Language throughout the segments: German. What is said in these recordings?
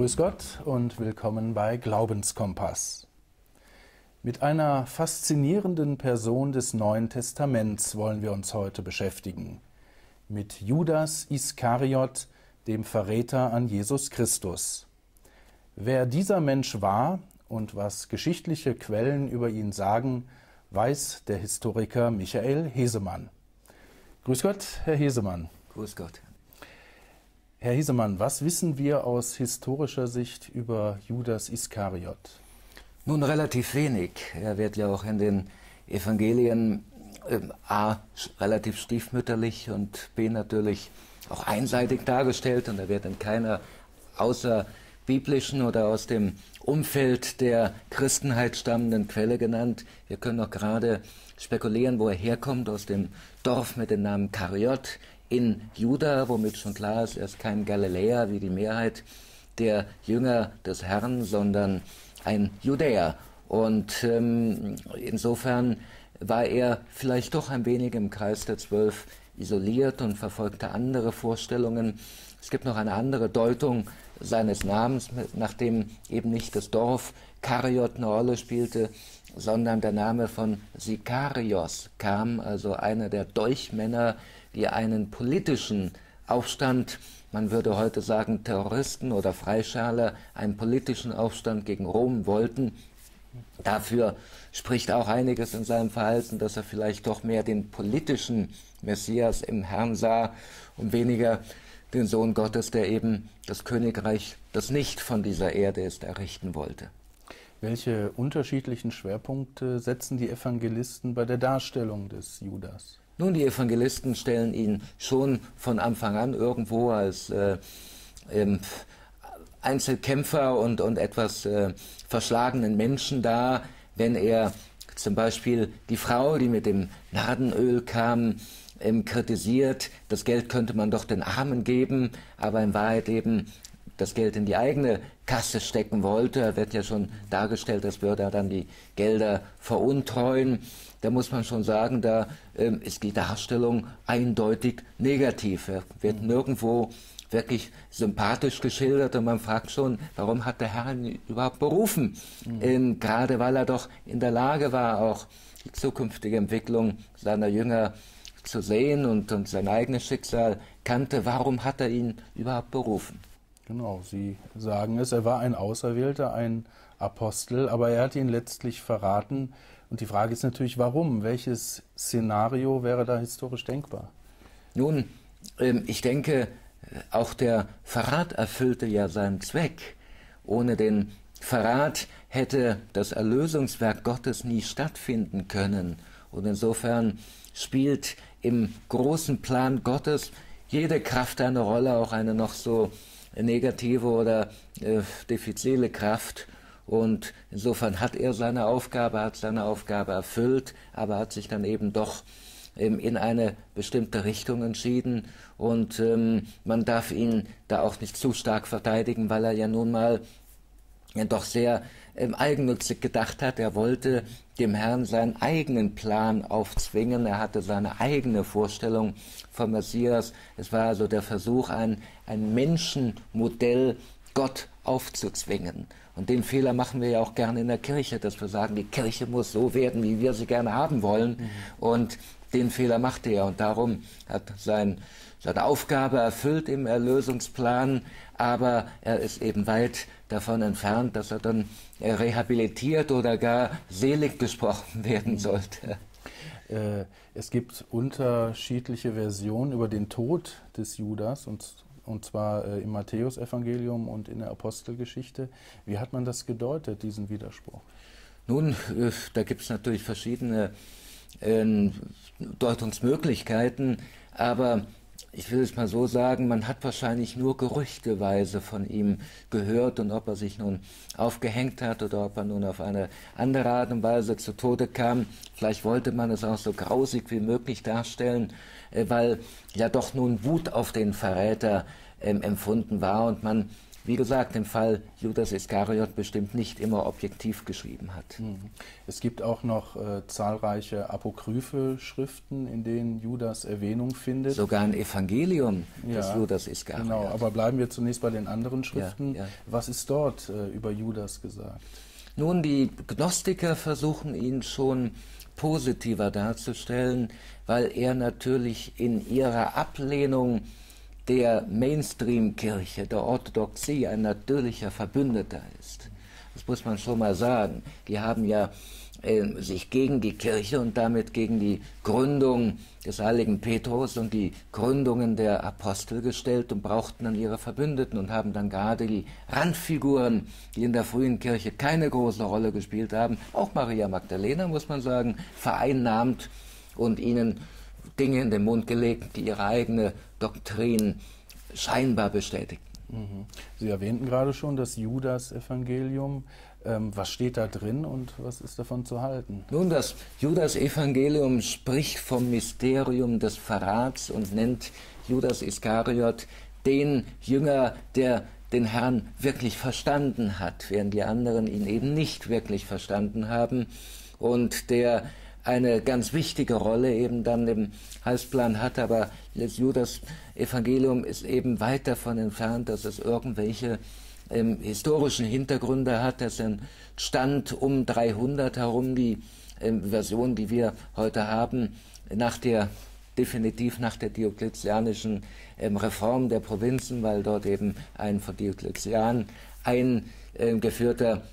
Grüß Gott und willkommen bei Glaubenskompass. Mit einer faszinierenden Person des Neuen Testaments wollen wir uns heute beschäftigen. Mit Judas Iskariot, dem Verräter an Jesus Christus. Wer dieser Mensch war und was geschichtliche Quellen über ihn sagen, weiß der Historiker Michael Hesemann. Grüß Gott, Herr Hesemann. Grüß Gott. Herr Hesemann, was wissen wir aus historischer Sicht über Judas Iskariot? Nun, relativ wenig. Er wird ja auch in den Evangelien A relativ stiefmütterlich und B natürlich auch einseitig dargestellt. Und er wird in keiner außerbiblischen oder aus dem Umfeld der Christenheit stammenden Quelle genannt. Wir können auch gerade spekulieren, wo er herkommt, aus dem Dorf mit dem Namen Kariot in Juda, womit schon klar ist, er ist kein Galiläer wie die Mehrheit der Jünger des Herrn, sondern ein Judäer. Und insofern war er vielleicht doch ein wenig im Kreis der 12 isoliert und verfolgte andere Vorstellungen. Es gibt noch eine andere Deutung seines Namens, nachdem eben nicht das Dorf Kariot eine Rolle spielte, sondern der Name von Sikarios kam, also einer der Dolchmänner, die einen politischen Aufstand, man würde heute sagen Terroristen oder Freischärler, einen politischen Aufstand gegen Rom wollten. Dafür spricht auch einiges in seinem Verhalten, dass er vielleicht doch mehr den politischen Messias im Herrn sah und weniger den Sohn Gottes, der eben das Königreich, das nicht von dieser Erde ist, errichten wollte. Welche unterschiedlichen Schwerpunkte setzen die Evangelisten bei der Darstellung des Judas? Nun, die Evangelisten stellen ihn schon von Anfang an irgendwo als Einzelkämpfer und etwas verschlagenen Menschen dar, wenn er zum Beispiel die Frau, die mit dem Nardenöl kam, kritisiert, das Geld könnte man doch den Armen geben, aber in Wahrheit eben das Geld in die eigene Kasse stecken wollte. Er wird ja schon dargestellt, als würde er dann die Gelder veruntreuen. Da muss man schon sagen, da ist die Darstellung eindeutig negativ. Er wird nirgendwo wirklich sympathisch geschildert und man fragt schon, warum hat der Herr ihn überhaupt berufen? Gerade weil er doch in der Lage war, auch die zukünftige Entwicklung seiner Jünger zu sehen und sein eigenes Schicksal kannte. Warum hat er ihn überhaupt berufen? Genau, Sie sagen es, er war ein Auserwählter, ein Apostel, aber er hat ihn letztlich verraten. Und die Frage ist natürlich, warum? Welches Szenario wäre da historisch denkbar? Nun, ich denke, auch der Verrat erfüllte ja seinen Zweck. Ohne den Verrat hätte das Erlösungswerk Gottes nie stattfinden können. Und insofern spielt im großen Plan Gottes jede Kraft eine Rolle, auch eine noch so negative oder diffizile Kraft. Und insofern hat er seine Aufgabe, erfüllt, aber hat sich dann eben doch in eine bestimmte Richtung entschieden. Und man darf ihn da auch nicht zu stark verteidigen, weil er ja nun mal doch sehr eigennützig gedacht hat. Er wollte dem Herrn seinen eigenen Plan aufzwingen. Er hatte seine eigene Vorstellung vom Messias. Es war also der Versuch, ein Menschenmodell Gott aufzuzwingen. Und den Fehler machen wir ja auch gerne in der Kirche, dass wir sagen, die Kirche muss so werden, wie wir sie gerne haben wollen. Und den Fehler machte er. Und darum hat seine Aufgabe erfüllt im Erlösungsplan, aber er ist eben weit davon entfernt, dass er dann rehabilitiert oder gar selig gesprochen werden sollte. Es gibt unterschiedliche Versionen über den Tod des Judas, und zwar im Matthäusevangelium und in der Apostelgeschichte. Wie hat man das gedeutet, diesen Widerspruch? Nun, da gibt es natürlich verschiedene Deutungsmöglichkeiten, aber ich will es mal so sagen, man hat wahrscheinlich nur gerüchteweise von ihm gehört, und ob er sich nun aufgehängt hat oder ob er nun auf eine andere Art und Weise zu Tode kam, vielleicht wollte man es auch so grausig wie möglich darstellen, weil ja doch nun Wut auf den Verräter empfunden war und man wie gesagt, im Fall Judas Iskariot bestimmt nicht immer objektiv geschrieben hat. Es gibt auch noch zahlreiche apokryphe Schriften, in denen Judas Erwähnung findet. Sogar ein Evangelium des Judas Iskariot. Genau, aber bleiben wir zunächst bei den anderen Schriften. Ja. Was ist dort über Judas gesagt? Nun, die Gnostiker versuchen ihn schon positiver darzustellen, weil er natürlich in ihrer Ablehnung der Mainstream-Kirche, der Orthodoxie, ein natürlicher Verbündeter ist. Das muss man schon mal sagen. Die haben ja sich gegen die Kirche und damit gegen die Gründung des heiligen Petrus und die Gründungen der Apostel gestellt und brauchten dann ihre Verbündeten und haben dann gerade die Randfiguren, die in der frühen Kirche keine große Rolle gespielt haben, auch Maria Magdalena, muss man sagen, vereinnahmt und ihnen Dinge in den Mund gelegt, die ihre eigene Doktrin scheinbar bestätigten. Sie erwähnten gerade schon das Judas-Evangelium. Was steht da drin und was ist davon zu halten? Nun, das Judas-Evangelium spricht vom Mysterium des Verrats und nennt Judas Iskariot den Jünger, der den Herrn wirklich verstanden hat, während die anderen ihn eben nicht wirklich verstanden haben und der eine ganz wichtige Rolle eben dann im Heilsplan hat, aber das Judas-Evangelium ist eben weit davon entfernt, dass es irgendwelche historischen Hintergründe hat. Es entstand um 300 herum, die Version, die wir heute haben, definitiv nach der diokletianischen Reform der Provinzen, weil dort eben ein von Diokletian eingeführter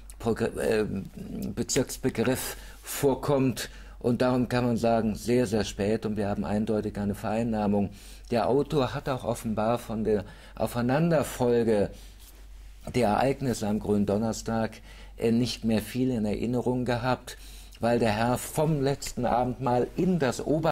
Bezirksbegriff vorkommt. Und darum kann man sagen, sehr, sehr spät, und wir haben eindeutig eine Vereinnahmung. Der Autor hat auch offenbar von der Aufeinanderfolge der Ereignisse am Gründonnerstag nicht mehr viel in Erinnerung gehabt, weil der Herr vom letzten Abendmahl in das